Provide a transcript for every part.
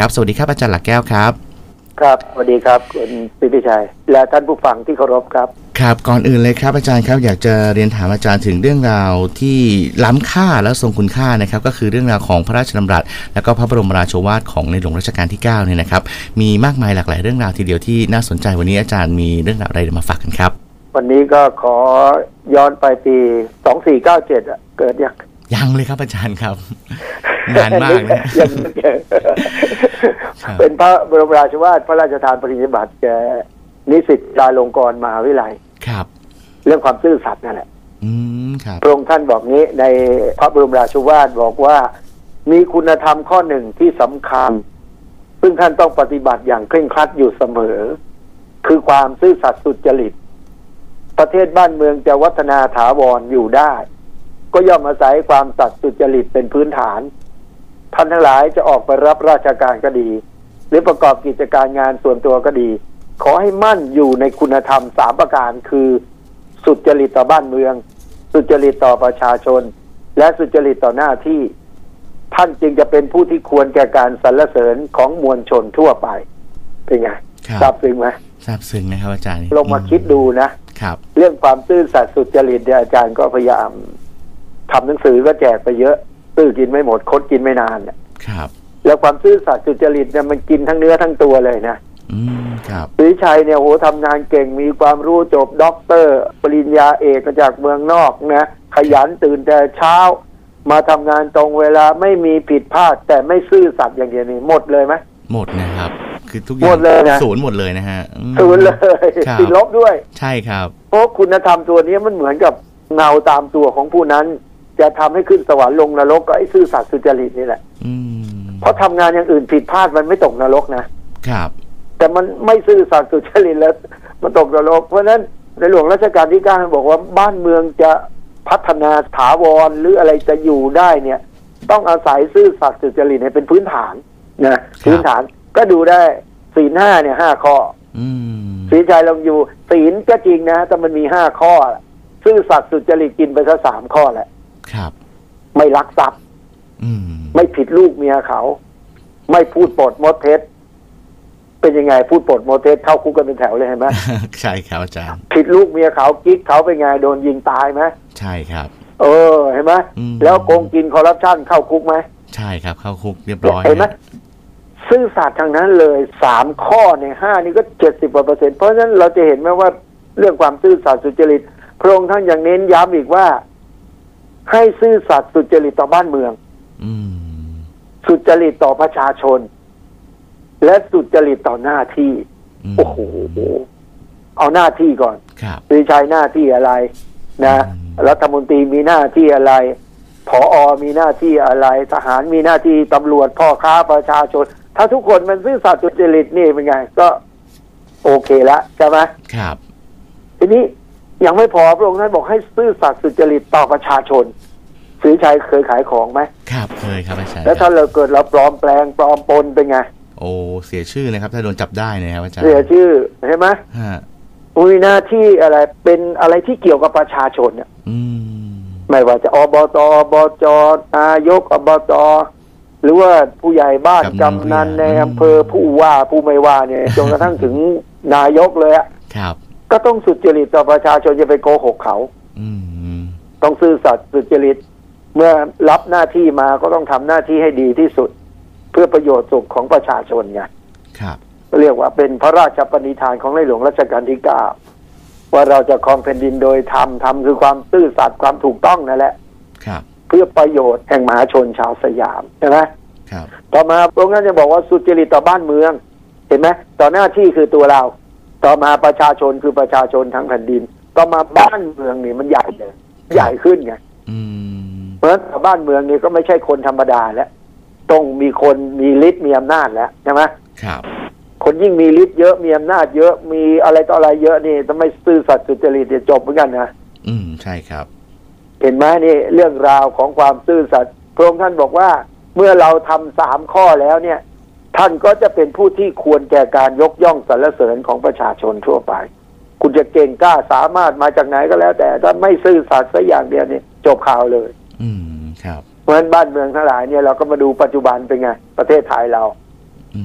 ครับสวัสดีครับอาจารย์หลักแก้วครับครับสวัสดีครับคุณปิติชัยและท่านผู้ฟังที่เคารพครับครับก่อนอื่นเลยครับอาจารย์ครับอยากจะเรียนถามอาจารย์ถึงเรื่องราวที่ล้ำค่าและทรงคุณค่านะครับก็คือเรื่องราวของพระราชดำรัสและก็พระบรมราโชวาทของในหลวงรัชกาลที่9เนี่ยนะครับมีมากมายหลากหลายเรื่องราวทีเดียวที่น่าสนใจวันนี้อาจารย์มีเรื่องราวอะไรมาฝากกันครับวันนี้ก็ขอย้อนไปปี2497เกิดยังเลยครับอาจารย์ครับนานมากนะเป็นพระบรมราโชวาทพระราชทานปริญญาบัตรแก่นิสิตจุฬาลงกรณ์มหาวิทยาลัยครับเรื่องความซื่อสัตย์นั่นแหละครับพระองค์ท่านบอกนี้ในพระบรมราโชวาทบอกว่ามีคุณธรรมข้อหนึ่งที่สำคัญซึ่งท่านต้องปฏิบัติอย่างเคร่งครัดอยู่เสมอคือความซื่อสัตย์สุจริตประเทศบ้านเมืองจะวัฒนาถาวรอยู่ได้ก็ย่อมอาศัยความสัตย์สุจริตเป็นพื้นฐานท่านทั้งหลายจะออกไปรับราชการก็ดีหรือประกอบกิจการงานส่วนตัวก็ดีขอให้มั่นอยู่ในคุณธรรม3ประการคือสุจริตต่อบ้านเมืองสุจริตต่อประชาชนและสุจริตต่อหน้าที่ท่านจึงจะเป็นผู้ที่ควรแก่การสรรเสริญของมวลชนทั่วไปเป็นไงทราบซึ้งไหมทราบซึ้งนะครับอาจารย์ลองมาคิดดูนะครับเรื่องความซื่อสัตย์สุจริตเนี่ยอาจารย์ก็พยายามทำหนังสือก็แจกไปเยอะตื้อกินไม่หมดคดกินไม่นานเนี่ยครับแล้วความซื่อสัตย์สุจริตเนี่ยมันกินทั้งเนื้อทั้งตัวเลยนะครับศรีชัยเนี่ยโหทำงานเก่งมีความรู้จบด็อกเตอร์ปริญญาเอกมาจากเมืองนอกนะขยันตื่นแต่เช้ามาทำงานตรงเวลาไม่มีผิดพลาดแต่ไม่ซื่อสัตย์อย่างเดียวนี่หมดเลยไหมหมดนะครับคือทุกอย่างศูนย์หมดเลยนะฮะศูนย์เลยติดลบด้วยใช่ครับเพราะคุณธรรมตัวนี้มันเหมือนกับเงาตามตัวของผู้นั้นจะทำให้ขึ้นสวรรค์ลงนรกก็ไอ้ซื่อสัตย์สุจริตนี่แหละเพราะทำงานอย่างอื่นผิดพลาดมันไม่ตกนรกนะครับแต่มันไม่ซื่อสัตย์สุจริตแล้วมันตกนรกเพราะฉะนั้นในหลวงรัชกาลที่9บอกว่าบ้านเมืองจะพัฒนาถาวรหรืออะไรจะอยู่ได้เนี่ยต้องอาศัยซื่อสัตย์สุจริตเป็นพื้นฐานนะพื้นฐานก็ดูได้ศีล 5เนี่ย5ข้อศีลใจลองอยู่ศีลก็จริงนะแต่มันมี5ข้อซื่อสัตย์สุจริตกินไปซะ3ข้อแหละครับไม่ลักทรัพย์ไม่ผิดลูกเมียเขาไม่พูดปดมดเท็จเป็นยังไงพูดปดมดเท็จเข้าคุกกันเป็นแถวเลยเห็นไหมใช่ครับอาจารย์ผิดลูกเมียเขากิ๊กเขาเป็นไงโดนยิงตายไหมใช่ครับเห็นไหมแล้วโกงกินคอร์รัปชันเข้าคุกไหมใช่ครับเข้าคุกเรียบร้อยเห็นไหมซื่อสัตย์ทางนั้นเลย3ข้อใน5นี่ก็70%เพราะฉะนั้นเราจะเห็นไหมว่าเรื่องความซื่อสัตย์สุจริตพระองค์ท่านยังเน้นย้ำอีกว่าให้ซื่อสัตย์สุจริตต่อบ้านเมืองสุจริตต่อประชาชนและสุจริตต่อหน้าที่โอ้โหเอาหน้าที่ก่อนปรีชัยหน้าที่อะไรนะรัฐมนตรีมีหน้าที่อะไรผอ.มีหน้าที่อะไรทหารมีหน้าที่ตำรวจพ่อค้าประชาชนถ้าทุกคนมันซื่อสัตย์สุจริตนี่เป็นไงก็โอเคละใช่ไหมครับทีนี้ยังไม่พอพระองค์ท่านบอกให้ซื่อสัตย์สุจริตต่อประชาชนศรีชัยเคยขายของไหมครับเคยครับอาจารย์แล้วถ้าเราเกิดเราปลอมแปลงปลอมปนเป็นไงโอ้เสียชื่อนะครับถ้าโดนจับได้นะครับอาจารย์เสียชื่อใช่ไหมมีหน้าที่อะไรเป็นอะไรที่เกี่ยวกับประชาชนเนี่ยไม่ว่าจะอบต.อบจ.นายกอบต.หรือว่าผู้ใหญ่บ้านกำนันในอำเภอผู้ว่าผู้ไม่ว่าเนี่ยจนกระทั่งถึงนายกเลยอ่ะก็ต้องสุจริตต่อประชาชนจะไปโกหกเขาต้องซื่อสัตย์สุจริตเมื่อรับหน้าที่มาก็ต้องทำหน้าที่ให้ดีที่สุดเพื่อประโยชน์สุขของประชาชนไงเรียกว่าเป็นพระราชปณิธานของในหลวงรัชกาลที่9ว่าเราจะครองแผ่นดินโดยธรรมคือความซื่อสัตย์ความถูกต้องนั่นแหละเพื่อประโยชน์แห่งมหาชนชาวสยามใช่ไหมต่อมาพระองค์ท่านจะบอกว่าสุจริตต่อบ้านเมืองเห็นไหมต่อหน้าที่คือตัวเราต่อมาประชาชนคือประชาชนทั้งแผ่นดินต่อมาบ้านเมืองนี่มันใหญ่เลยใหญ่ขึ้นไงเพราะฉะนั้นบ้านเมืองนี่ก็ไม่ใช่คนธรรมดาแล้วต้องมีคนมีฤทธิ์มีอำนาจแล้วใช่ไหมคนยิ่งมีฤทธิ์เยอะมีอำนาจเยอะมีอะไรต่ออะไรเยอะนี่ทำไมซื่อสัตย์สุจริตจะจบเหมือนกันนะใช่ครับเห็นไหมนี่เรื่องราวของความซื่อสัตย์พระองค์ท่านบอกว่าเมื่อเราทำ3ข้อแล้วเนี่ยท่านก็จะเป็นผู้ที่ควรแก่การยกย่องสรรเสริญของประชาชนทั่วไปคุณจะเก่งกล้าสามารถมาจากไหนก็แล้วแต่ถ้าไม่ซื่อสัตย์สักอย่างเดียวนี่จบข่าวเลยครับเพราะฉะนั้นบ้านเมืองทั้งหลายเนี่ยเราก็มาดูปัจจุบันเป็นไงประเทศไทยเรา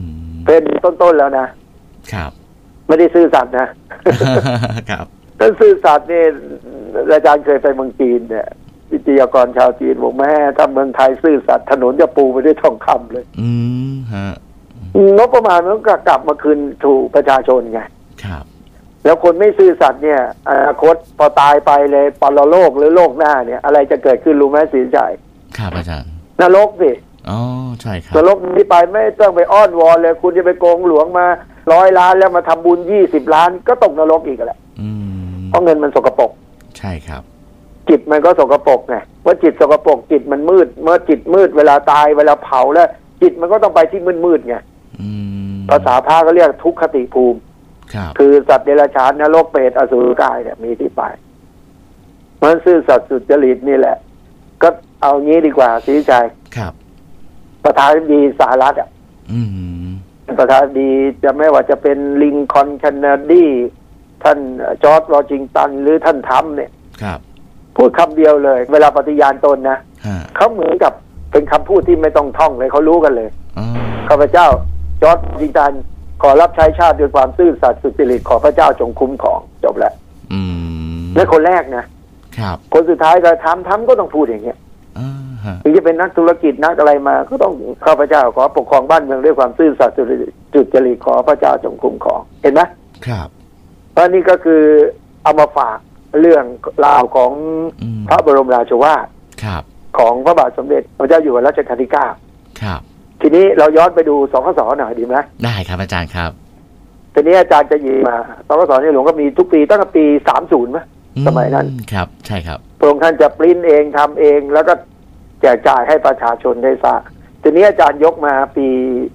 เป็นต้นๆแล้วนะครับไม่ได้ซื่อสัตย์นะครับถ้าซื่อสัตย์เนี่ยอาจารย์เคยไปเมืองจีนเนี่ยวิทยากรชาวจีนบอกแม่ถ้าเมืองไทยซื่อสัตย์ถนนจะปูไปด้วยทองคำเลยฮะงบประมาณมันก็กลับมาคืนถูกประชาชนไงครับแล้วคนไม่ซื่อสัตย์เนี่ยอนาคตพอตายไปเลยปรโลกหรือโลกหน้าเนี่ยอะไรจะเกิดขึ้นรู้ไหมศรีชัยครับอาจารย์นรกสิอ๋อใช่ครับนรกนี้ไปไม่ต้องไปอ้อนวอนเลยคุณจะไปโกงหลวงมา100 ล้านแล้วมาทำบุญ20 ล้านก็ตกนรกอีกแหละเพราะเงินมันสกปรกใช่ครับจิตมันก็สกปรกไงว่าจิตสกปรกจิตมันมืดเมื่อจิตมืดเวลาตายเวลาเผาแล้วจิตมันก็ต้องไปที่มืดไงภาษาพระก็เรียกทุกขติภูมิคือสัตว์เดรัจฉานนรกเปรตอสุรกายเนี่ยมีที่ไปมันซื่อสัตย์สุจริตนี่แหละก็เอางี้ดีกว่าศรีชัยครับประธานาธิบดีสหรัฐประธานาธิบดีจะไม่ว่าจะเป็นลิงคอล์นเคนเนดีท่านจอร์จวอชิงตันหรือท่านทรัมป์เนี่ยพูดคำเดียวเลยเวลาปฏิญาณตนนะเขาเหมือนกับเป็นคำพูดที่ไม่ต้องท่องเลยเขารู้กันเลยข้าพเจ้าจอร์จวอชิงตันขอรับใช้ชาติด้วยความซื่อสัตย์สุจริตขอพระเจ้าจงคุ้มครองจบแล้วนี่คนแรกนะครับคนสุดท้ายก็ทำก็ต้องพูดอย่างเงี้ยถึงจะเป็นนักธุรกิจนักอะไรมาก็ต้องข้าพเจ้าขอปกครองบ้านเมืองด้วยความซื่อสัตย์สุจริตขอพระเจ้าจงคุ้มครองเห็นไหมครับเพราะนี่ก็คือเอามาฝากเรื่องราวของพระบรมราโชวาทของพระบาทสมเด็จพระเจ้าอยู่หัวรัชกาลที่ 9 ครับทีนี้เราย้อนไปดูสคสหน่อยดีไหมได้ครับอาจารย์ครับทีนี้อาจารย์จะหยิบมาสคสในหลวงก็มีทุกปีตั้งแต่ปี30มั้ยสมัยนั้นครับใช่ครับพระองค์ท่านจะปริ้นเองทำเองแล้วก็แจกจ่ายให้ประชาชนได้ทราบทีนี้อาจารย์ยกมาปี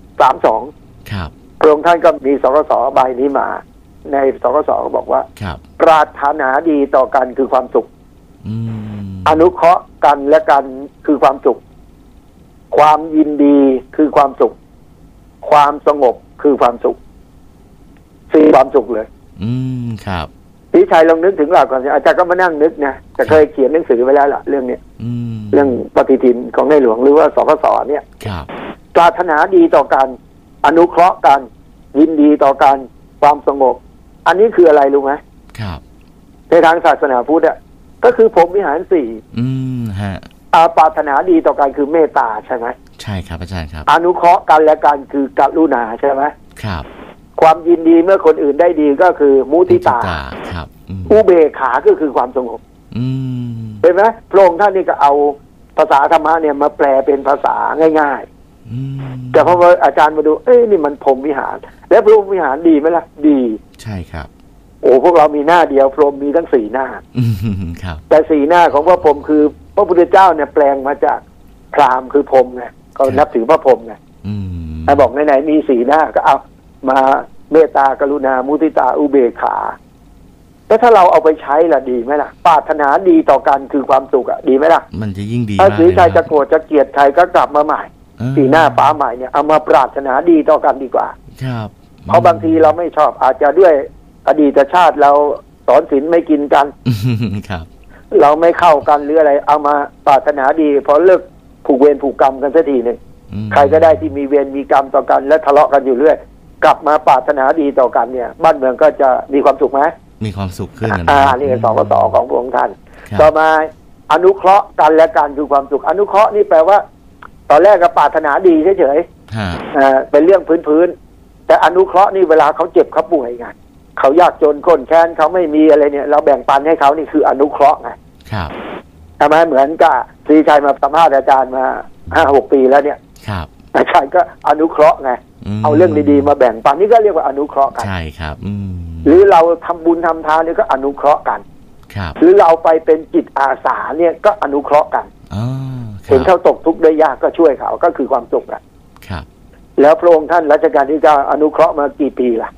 32 ครับพระองค์ท่านก็มีสคสใบนี้มาในสคสก็บอกว่าปรารถนาดีต่อกันคือความสุขอนุเคราะห์กันและกันคือความสุขความยินดีคือความสุขความสงบคือความสุขสี่ความสุขเลยครับพี่ชัยลองนึกถึงหลักก่อนอาจารย์ก็มานั่งนึกนะแต่เคยเขียนหนังสือไว้แล้วล่ะเรื่องนี้เรื่องปฏิทินของในหลวงหรือว่าสคสเนี่ยปรารถนาดีต่อกันอนุเคราะห์กันยินดีต่อกันความสงบอันนี้คืออะไรรู้ไหมครับในทางศาสนาพุทธก็คือพรหมวิหารฮะปรารถนาดีต่อกันคือเมตตาใช่ไหมใช่ครับอาจารย์ครับอนุเคราะห์กันและกันคือกรุณาใช่ไหมครับความยินดีเมื่อคนอื่นได้ดีก็คือมุทิตาครับอุเบกขาก็คือความสงบเห็นไหมพระองค์ท่านนี่ก็เอาภาษาธรรมะเนี่ยมาแปลเป็นภาษาง่ายๆแต่พออาจารย์มาดูนี่มันพรหมวิหารแล้วพรหมวิหารดีไหมล่ะดีใช่ครับโอ้พวกเรามีหน้าเดียวพรหมมีทั้ง4 หน้าครับแต่4 หน้าของพระพรหมคือพระพุทธเจ้าเนี่ยแปลงมาจากพราหมณ์คือพรหมไงเขานับถือพระพรหมไงบอกไหนๆมี4 หน้าก็เอามาเมตตากรุณามุทิตาอุเบกขาแล้วถ้าเราเอาไปใช้ล่ะดีไหมล่ะปรารถนาดีต่อกันคือความสุขดีไหมล่ะมันจะยิ่งดีถ้าศรีชัยจะโกรธจะเกลียดใครก็กลับมาใหม่4 หน้าฟ้าใหม่เนี่ยเอามาปรารถนาดีต่อกันดีกว่าครับเพราะบางทีเราไม่ชอบอาจจะด้วยอดีตชาติเราสอนศีลไม่กินกันครับเราไม่เข้ากันหรืออะไรเอามาปรารถนาดีพอเลิกผูกเวรผูกกรรมกันสักทีนึงใครก็ได้ที่มีเวรมีกรรมต่อกันและทะเลาะกันอยู่เรื่อยกลับมาปรารถนาดีต่อกันเนี่ยบ้านเมืองก็จะมีความสุขไหมมีความสุขขึ้นนี่เป็นสคสของพระองค์ท่านต่อมาอนุเคราะห์กันและกันคือความสุขอนุเคราะห์นี่แปลว่าตอนแรกก็ปรารถนาดีเฉยๆเป็นเรื่องพื้นๆแต่อนุเคราะห์นี่เวลาเขาเจ็บเขาป่วยไงเขายากจนข้นแค้นเขาไม่มีอะไรเนี่ยเราแบ่งปันให้เขานี่คืออนุเคราะห์ไงครับทำไมเหมือนกับศรีชัยมาสัมภาษณ์อาจารย์มา 5-6 ปีแล้วเนี่ยครับอาจารย์ก็อนุเคราะห์ไงเอาเรื่องดีๆมาแบ่งปันนี่ก็เรียกว่าอนุเคราะห์กันใช่ครับหรือเราทำบุญทำทานนี่ก็อนุเคราะห์กันครับหรือเราไปเป็นจิตอาสาเนี่ยก็อนุเคราะห์กันเห็นเขาตกทุกข์ได้ยากก็ช่วยเขาก็คือความสุขอ่ะครับแล้วพระองค์ท่านรัชกาลที่ 9อนุเคราะห์มากี่ปีล่ะ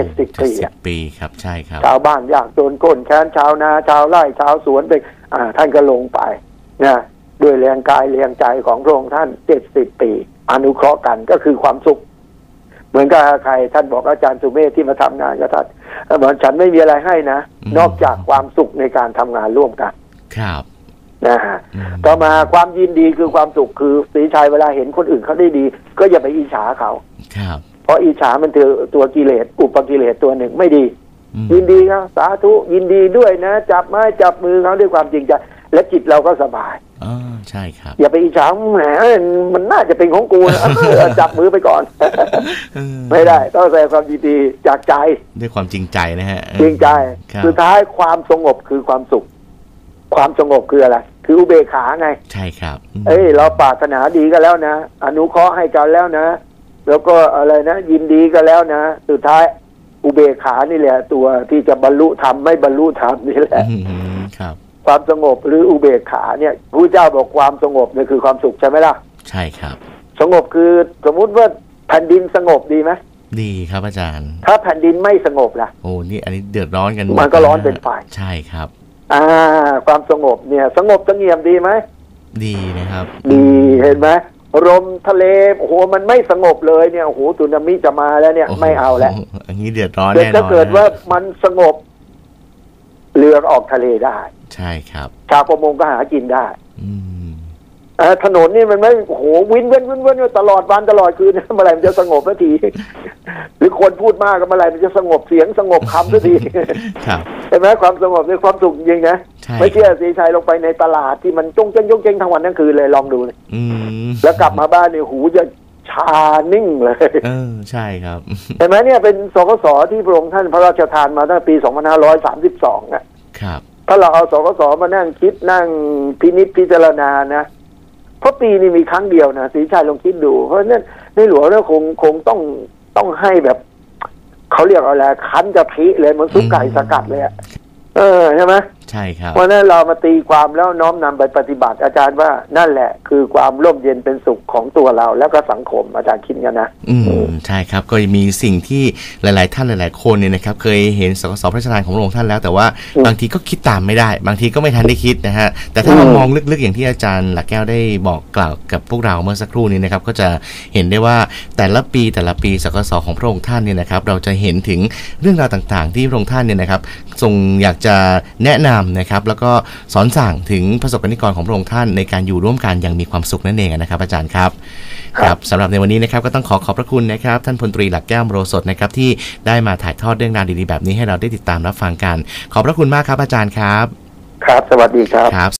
70 ปีครับใช่ครับชาวบ้านยากจนก้นแค้นชาวนาชาวไร่ชาวสวนไปท่านก็ลงไปนะด้วยแรงกายแรงใจของพระองค์ท่าน70 ปีอนุเคราะห์กันก็คือความสุขเหมือนกับใครท่านบอกอาจารย์สุเมธที่มาทำงานกับท่านเหมือนฉันไม่มีอะไรให้นะนอกจากความสุขในการทำงานร่วมกันครับนะฮะต่อมาความยินดีคือความสุขคือศรีชัยเวลาเห็นคนอื่นเขาได้ดีก็อย่าไปอิจฉาเขาครับเพราะอิจฉามันตัวกิเลสอุปกิเลสตัวหนึ่งไม่ดียินดีครับสาธุยินดีด้วยนะจับไม้จับมือเขาด้วยความจริงใจและจิตเราก็สบายใช่ครับอย่าไปอิจฉาแหมมันน่าจะเป็นของกูนะจับมือไปก่อนไม่ได้ต้องแสดงความยินดีจากใจด้วยความจริงใจนะฮะจริงใจสุดท้ายความสงบคือความสุขความสงบคืออะไรคืออุเบกขาไงใช่ครับเราปรารถนาดีก็แล้วนะอนุเคราะห์ให้กันแล้วนะแล้วก็อะไรนะยินดีก็แล้วนะสุดท้ายอุเบกขานี่แหละตัวที่จะบรรลุธรรมไม่บรรลุธรรมนี่แหละครับความสงบหรืออุเบกขาเนี่ยพระเจ้าบอกความสงบเนี่ยคือความสุขใช่ไหมล่ะใช่ครับสงบคือสมมุติว่าแผ่นดินสงบดีไหมดีครับอาจารย์ถ้าแผ่นดินไม่สงบล่ะโอ้นี่อันนี้เดือดร้อนกันมันก็ร้อนเป็นไฟใช่ครับความสงบเนี่ยสงบสงเงียมดีไหมดีนะครับดีเห็นไหมลมทะเลโอ้โหมันไม่สงบเลยเนี่ยโอ้โหสึนามิจะมาแล้วเนี่ยไม่เอาแล้วอันนี้เดือดร้อนแน่นอนถ้าเกิดว่ามันสงบเรือออกทะเลได้ใช่ครับชาวประมงก็หากินได้ถนนนี่มันไม่โอ้โหวินตลอดวันตลอดคืนเมื่อไหร่มันจะสงบสักทีหรือคนพูดมากก็เมื่อไหร่มันจะสงบเสียงสงบคำสักทีเห็นไหมความสงบในความสุขจริงนะไม่เชื่อสีชัยลงไปในตลาดที่มันจงเจ้งทั้งวันทั้งคืนเลยลองดูเลยแล้วกลับมาบ้านเนี่ยหูจะชานิ่งเลยใช่ครับเห็นไหมเนี่ยเป็นสกสที่พระองค์ท่านพระราชทานมาตั้งปี2532 ครับถ้าเราเอาสกสมานั่งคิดนั่งพินิจพิจารณานะเพราะปีนี้มีครั้งเดียวนะศรีชัยลองคิดดูเพราะนั่นในหลวงเนี่ยคงต้องให้แบบเขาเรียกอะไรคั้นกะทิเลยเหมือนซุปไก่สกัดเลยใช่ไหมใช่ครับเพราะนั้นเรามาตีความแล้วน้อมนำไปปฏิบัติอาจารย์ว่านั่นแหละคือความร่มเย็นเป็นสุขของตัวเราแล้วก็สังคมอาจารย์คิดกันนะใช่ครับก็มีสิ่งที่หลายๆท่านหลายๆคนเนี่ยนะครับเคยเห็นสกสพระราชทานของพระองค์ท่านแล้วแต่ว่าบางทีก็คิดตามไม่ได้บางทีก็ไม่ทันได้คิดนะฮะแต่ถ้าเรามองลึกๆอย่างที่อาจารย์หลักแก้วได้บอกกล่าวกับพวกเราเมื่อสักครู่นี้นะครับก็จะเห็นได้ว่าแต่ละปีสกสของพระองค์ท่านเนี่ยนะครับเราจะเห็นถึงเรื่องราวต่างๆที่พระองค์ท่านเนี่ยนะครับทรงอยากจะแนะนำนะครับแล้วก็สอนสั่งถึงประสบการณ์นิกรของพระองค์ท่านในการอยู่ร่วมกันอย่างมีความสุขนั่นเองนะครับอาจารย์ครับครับสำหรับในวันนี้นะครับก็ต้องขอบพระคุณนะครับท่านพลตรีหลักแก้วมโรสถนะครับที่ได้มาถ่ายทอดเรื่องราวดีๆแบบนี้ให้เราได้ติดตามรับฟังกันขอบพระคุณมากครับอาจารย์ครับครับสวัสดีครับ